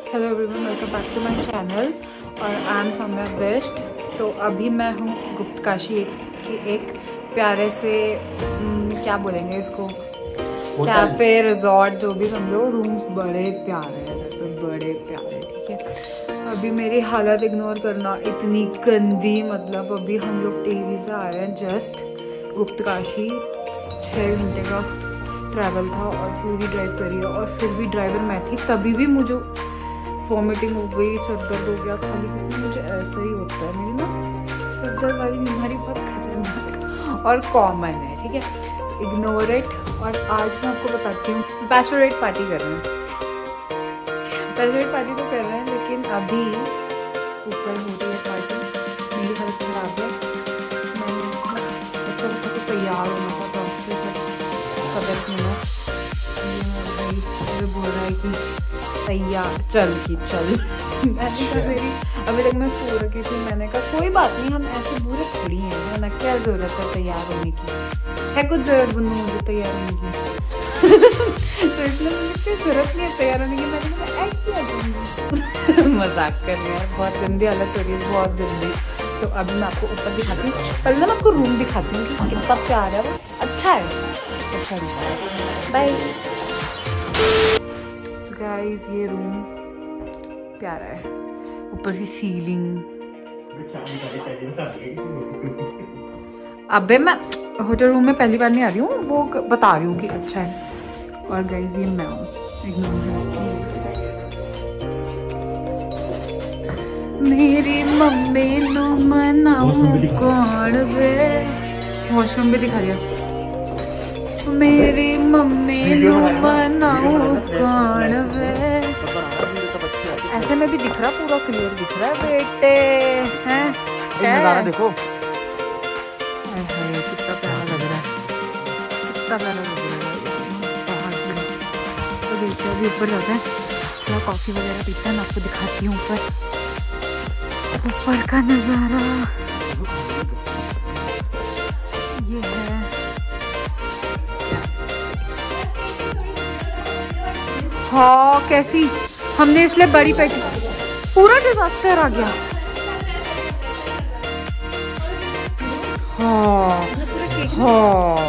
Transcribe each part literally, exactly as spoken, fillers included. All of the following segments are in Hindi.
Hello everyone, welcome back to my channel और आई एम सौम्या बेस्ट। तो अभी मैं हूँ गुप्तकाशी के एक प्यारे से न, क्या बोलेंगे इसको, कैफे रिजॉर्ट जो भी समझो। रूम्स बड़े प्यारे हैं, बड़े प्यारे, ठीक है। अभी मेरी हालत इग्नोर करना, इतनी गंदी, मतलब अभी हम लोग टीवी से आ रहे हैं जस्ट। गुप्तकाशी छः घंटे का ट्रैवल था और पूरी ड्राइव करी है और फिर भी ड्राइवर मैं थी, तभी भी मुझे वॉमिटिंग हो गई, सर दर्द हो गया खाली। मुझे ऐसा ही होता है, मेरी ना सर दर्द वाली बीमारी बहुत खतरनाक और कॉमन है, ठीक है, तो इग्नोर इट। और आज मैं आपको बताती हूँ, बैचलरेट पार्टी कर रहे हैं। बैचलरेट पार्टी तो कर रहे हैं, लेकिन अभी ऊपर हो रही है पार्टी। मेरी हालत खराब है, मैं अच्छा तो तैयार होना था तो बोल रहा है कि तैयार चल की चल। मैंने कहा मेरी अभी तक मैं सो रखी थी, मैंने कहा कोई बात नहीं, हम ऐसे बुरे थोड़ी हैं ना, क्या जरूरत है तैयार होने की, है कुछ जरूरत बनू मुझे तैयार होने की। तो इसलिए मुझे कोई जरूरत नहीं है तैयार होने की, मैंने कहा ऐसी आ जाऊंगी। मजाक कर रही है, बहुत गंदी हालत हो रही है, बहुत गंदी। तो अभी मैं आपको ऊपर दिखाती हूँ, पहले मैं आपको रूम दिखाती हूँ कि कितना प्यार है, वो अच्छा है, अच्छा है। बाय गाइस, ये रूम प्यारा है, ऊपर की सीलिंग। अबे मैं होटल रूम में पहली बार नहीं आ रही हूँ, वो बता रही हूँ कि अच्छा है। और गाइस ये मैं हूँ, मेरी मम्मी नो मनाऊं कौन वे। वॉशरूम भी दिखा दिया। मेरी मम्मी नो मनाऊं कौन वे। ऐसे में भी दिख रहा, पूरा क्लियर दिख रहा है बेटे, हैं क्या देखो। कितना प्यारा लग रहा है, कितना प्यारा लग रहा है। तो देखते अभी ऊपर जाते हैं, थोड़ा कॉफी वगैरह पीते हैं, मैं आपको दिखाती हूँ ऊपर ऊपर का नजारा। ये है हाँ, कैसी हमने इसलिए बड़ी पेटी, पूरा डिजास्टर आ गया। हाँ हाँ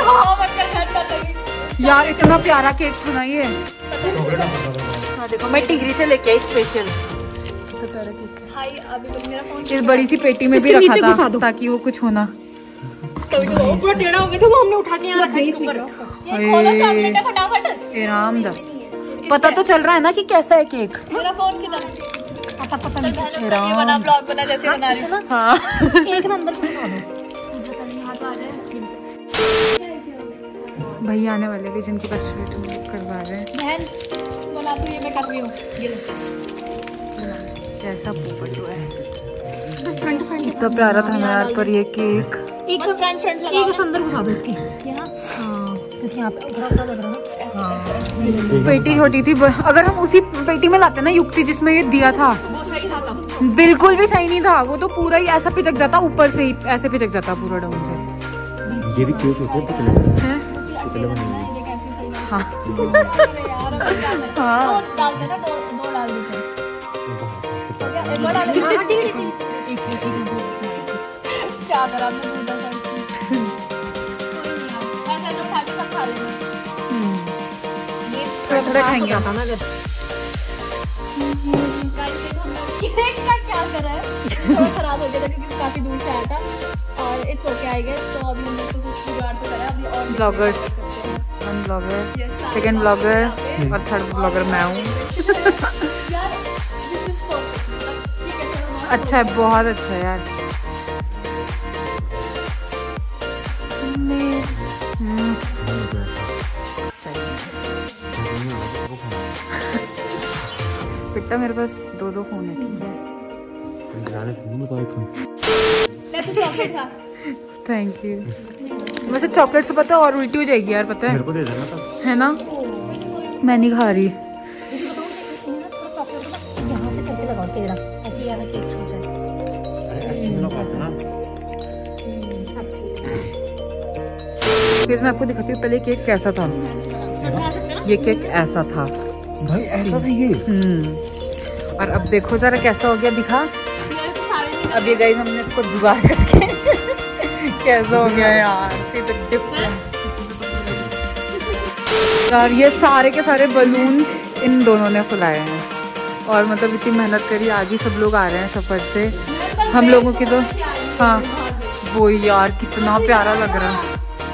यार, इतना प्यारा केक था ना ये। हाँ देखो, मैं टिगरी से लेके आई स्पेशल। इस बड़ी सी पेटी में भी रखा था ताकि वो कुछ होना। पूरा टेढ़ा हो गया था, वो हमने उठा के यहाँ रखा है ऊपर। ये खोलो, चॉकलेट है, फटाफट। आराम दा, पता तो चल रहा है ना कि कैसा है केक। मेरा फोन किधर है? पता पता नहीं चल रहा। ये बना ब्लॉग बना जैसे बना रही हूं। हां, केक ना अंदर घुसा दो, पता नहीं हाथ आ जाए। भैया आने वाले थे जिनकी बैचलरेट करवा रहे हैं। बहन बना तो ये मैं कर रही हूं। कैसा पोपट हुआ है, फ्रंट फ्रंट इतना प्यारा था ना यार। पर ये केक एक तो फ्रंट फ्रंट लगा, एक अंदर घुसा दो इसकी। यहां हां, तो यहां पे उधर उधर लग रहा है। हां, पेटी छोटी थी, अगर हम उसी पेटी में लाते ना युक्ति जिसमें ये दिया था, वो सही था तब। बिल्कुल भी सही नहीं था, वो तो पूरा ही ऐसा पिचक जाता, ऊपर से ही ऐसे पिचक जाता पूरा डाउन से। ये भी क्यूट होता है हैं। हां हां, डाल देना, दो डाल देते हैं। क्या करा मैं उधर से, कोई नहीं है, ऐसे तो उठा के सब खा लेंगे। ये थोड़ा थोड़ा खाएंगे आता ना। अगर गाइस देखो हम केक का क्या कर रहा है, थोड़ा खराब हो गया था क्योंकि काफी दूर से आया था। और इट्स ओके आई गेस। तो अभी हम लोग तो कुछ जुगाड़ तो करा अभी। और blogger, one blogger, second blogger और थर्ड ब्लॉगर मैं हूँ। अच्छा है, बहुत अच्छा है यार। बेटा मेरे पास दो दो फोन है, ठीक है। Thank you. वैसे चॉकलेट से पता है और उल्टी हो जाएगी यार, पता है मेरे को दे देना था, है ना। मैं नहीं खा रही। यहाँ से करके लगाओ तेरा, ताकि यार केक छूट जाए। मैं आपको दिखाती हूँ पहले केक कैसा था। ये केक ऐसा था भाई, ऐसा था ये। हम्म और अब देखो जरा कैसा हो गया, दिखा। अब ये गाइस हमने इसको जुगाड़ करके कैसा हो गया यार, सी द डिफरेंस यार। ये सारे के सारे बलून्स इन दोनों ने फुलाए हैं और मतलब इतनी मेहनत करी, आज ही सब लोग आ रहे हैं सफर से। हम लोगों की तो हाँ वो यार कितना प्यारा लग रहा है,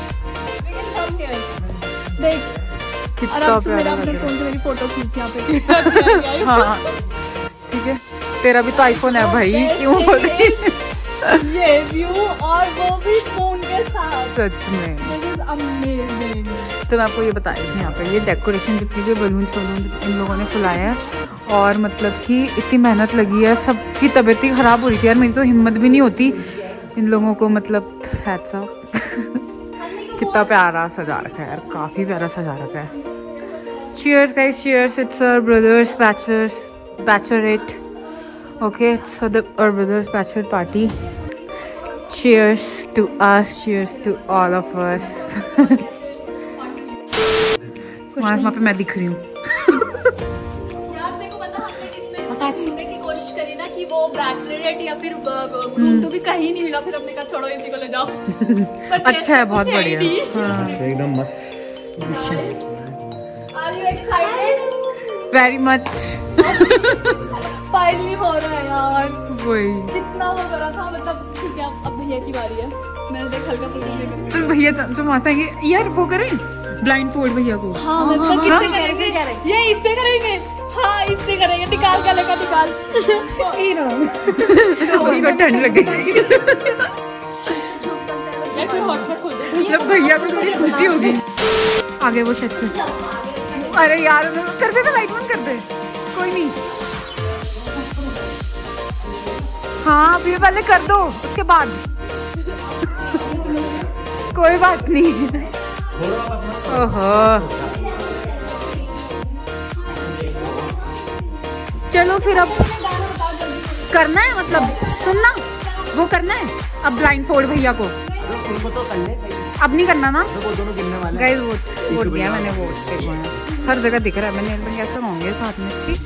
देख कितना प्यारा लग रहा है। मेरी फोटो खींच यहाँ पे। हाँ ठीक है, तेरा भी तो आईफोन है भाई, क्यों बोल रही ये व्यू और वो भी फोन के साथ, सच में दिस इज अमेजिंग। तो मैं आपको ये बता रही थी, यहाँ पे ये डेकोरेशन जितनी भी बलून वलून इन लोगों ने फुलाया है और मतलब कि इतनी मेहनत लगी है, सबकी तबीयत ही खराब हो रही थी यार, मेरी तो हिम्मत भी नहीं होती इन लोगों को मतलब हैट्स ऑफ। कितना प्यारा सजा रखा है यार, काफी प्यारा सजा रखा है। Cheers guys, cheers, it's our brothers bachelors bachelorette, okay, so the our brothers bachelor party. Cheers to us, cheers to all of us. वहाँ वहाँ पे मैं दिख रही हूँ। यार देखो पता हमने इसमें ढूंढने की कोशिश करी ना कि वो बैचलरेट या फिर ग्रूम टू भी कहीं नहीं मिला, फिर हमने कहा छोड़ो इसी को ले जाओ। अच्छा है, बहुत बढ़िया, एकदम मस्त। Are you excited? Very much. Finally हो रहा है यार, वही कितना वो करा था, मतलब ठीक है अब भैया की बारी है, मैंने देख हल्का फुल्का। चल भैया जो वहाँ से आएंगे यार, वो करें ब्लाइंड फोल्ड भैया को। हाँ मतलब किससे करेंगे? ये इससे करेंगे, हाँ इससे करेंगे, निकाल गले का निकाल। उसको ठंड लगेगी जब भैया को थोड़ी खुशी होगी। आगे वो छत से, अरे यार कर दे, तो लाइट बंद कर दे, कोई नहीं। हाँ अभी पहले कर दो, उसके बाद कोई बात नहीं। ओहो चलो फिर अब करना है, मतलब सुनना वो करना है अब ब्लाइंड फोल्ड भैया को। अब नहीं करना ना गाइस, वोट वोट दिया मैंने, वोट हर जगह दिख रहा है, मैंने कैसे होंगे साथ में। अच्छी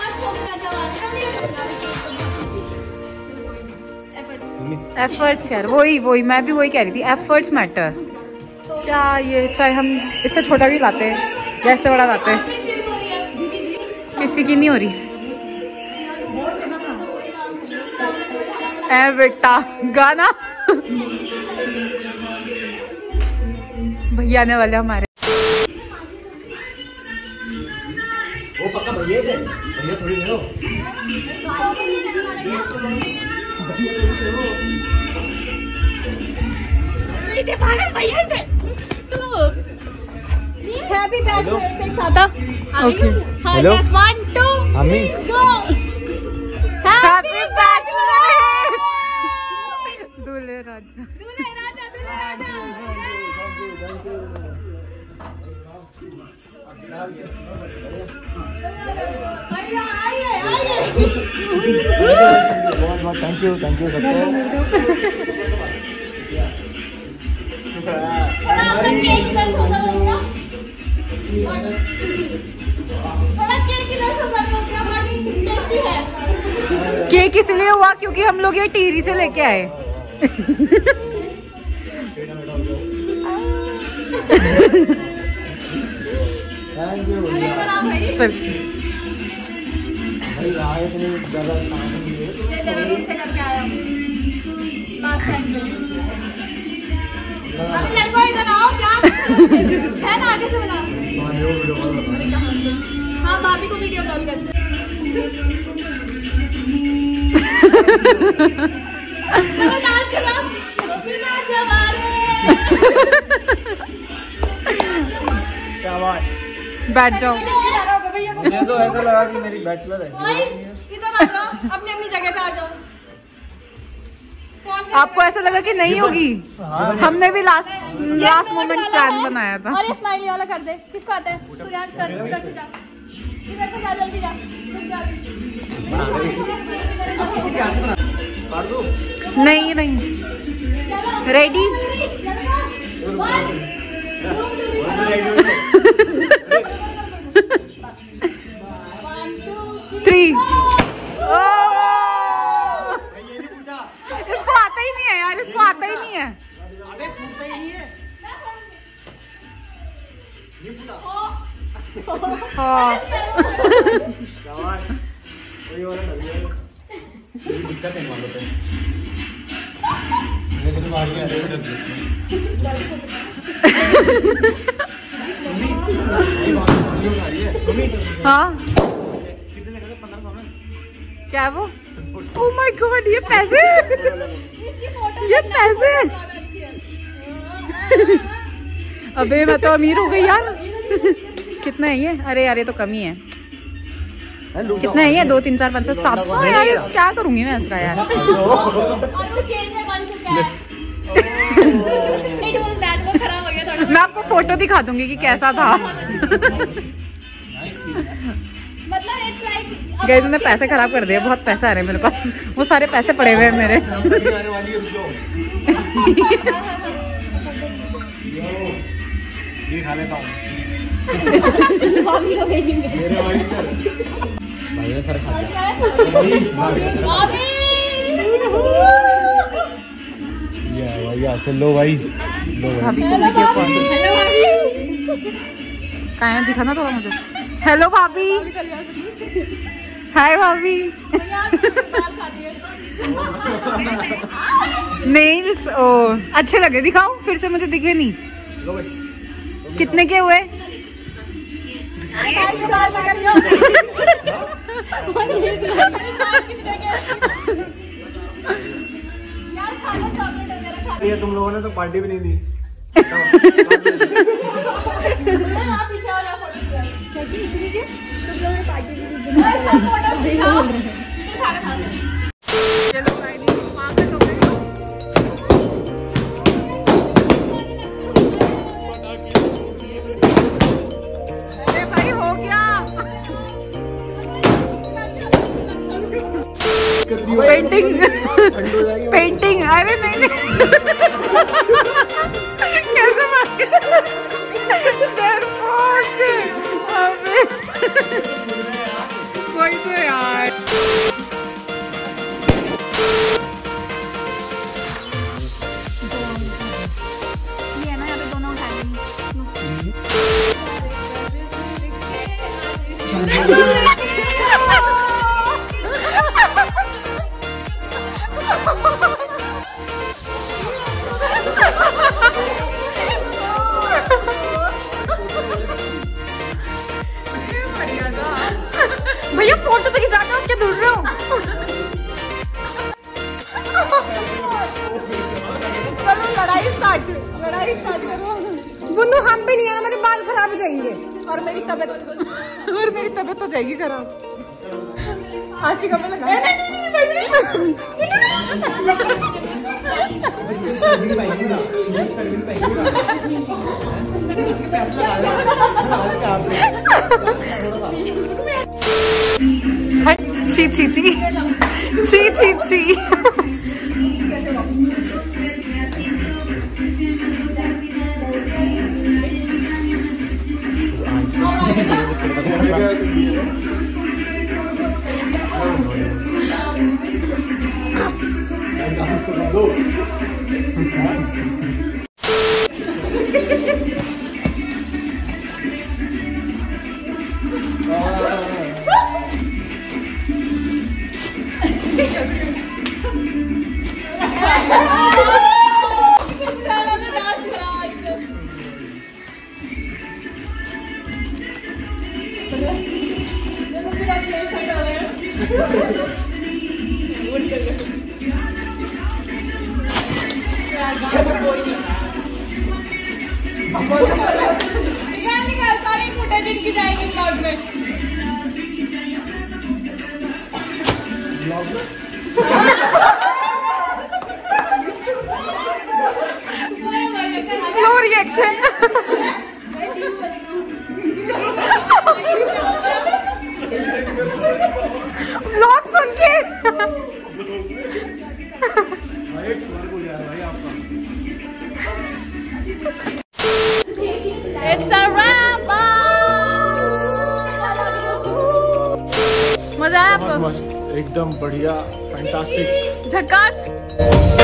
एफर्ट्स यार, वही वही मैं भी वही कह रही थी, एफर्ट्स मैटर। क्या ये चाहे हम इससे छोटा भी लाते हैं या इससे बड़ा लाते हैं, किसी की नहीं हो रही। ए बेटा गाना भैया आने वाले हमारे। वो पक्का भैया थे, भैया थोड़ी देर हो। भैया थे, चलो हैप्पी बर्थडे एक साथ। ओके हाँ यस, वन टू हमें गो। हैप्पी बर्थडे दूल्हे राजा, दूल्हे राजा, दूल्हे राजा। आइए आइए, बहुत बहुत थैंक यू, थैंक यू सबको। थोड़ा केक इधर से उधर हो गया, थोड़ा केक इधर से उधर हो गया, बड़ी टेस्टी है। केक इसलिए हुआ क्योंकि हम लोग ये टीरी से लेके आए। थैंक यू अरे बड़ा भाई, भाई आए इतने ज़्यादा ये देवरी से करके आया हूँ लास्ट टाइम पे। अभी लड़कों इधर आओ, क्या है ना, आगे से बना। हाँ भाभी को वीडियो कॉल करते। चलो डांस करो, शाबाश, बैठ जाओ। मुझे तो ऐसा लगा कि मेरी बैचलर है। इधर आ जाओ, अपनी अपनी जगह पे आ जाओ। आपको ऐसा लगा कि नहीं होगी? हमने भी लास्ट लास्ट मोमेंट प्लान बनाया था। और ये स्माइली वाला कर दे, किसको आता है? सूर्यांश कर, इधर से जा, इधर से जा, जल्दी जा, रुक जा। नहीं नहीं, रेडी थ्री हाँ दिक्कत है मालूम हाँ क्या वो? ओह माय गॉड, ये पैसे ये पैसे अबे मैं तो अमीर हो गई यार। कितना है ये? अरे यार ये तो कम ही है। कितना है ये? दो तीन चार पाँच छह सात सौ यार, ये क्या करूंगी मैं इसका यार। मैं आपको फोटो दिखा दूंगी कि कैसा था। गई तुमने पैसे खराब कर दिए, बहुत पैसे आ रहे हैं मेरे पास। वो सारे पैसे पड़े हुए हैं मेरे। ये खा लेता हूँ। सर खा लिया। चलो भाई, भाभी कहाँ है? दिखाना थोड़ा मुझे। हेलो भाभी। हाय भाभी। नेल्स ओ अच्छे लगे, दिखाओ फिर से, मुझे दिखे नहीं। कितने के हुए? ये तुम लोगों ने तो पार्टी भी नहीं दी। अरे भाई हो गया। पेंटिंग पेंटिंग अरे नहीं नहीं कैसे कोई तो यार। ये है ना, यहाँ पे दोनों उठा लेंगे। भैया फोटो तो खिंचाते हो, क्या ढूंढ रहे हो? चलो लड़ाई स्टार्ट लड़ाई स्टार्ट करो। बुंदू हम भी नहीं आना, मेरे बाल खराब हो जाएंगे और मेरी तबीयत और मेरी तबीयत हो जाएगी खराब। आशिका में लगा छी छी छी छी छी छी। निकाल निकाल सारी फुटेज इनकी जाएगी ब्लॉग में। Slow reaction. ब्लॉग सुन के It's a wrap up. मजा आया आपको? एकदम बढ़िया, फैंटास्टिक, झकास।